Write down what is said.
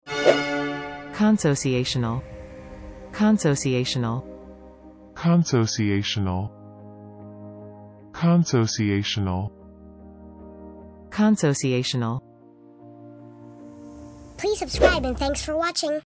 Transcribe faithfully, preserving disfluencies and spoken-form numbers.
Consociational. Consociational. Consociational. Consociational. Consociational. Please subscribe and thanks for watching.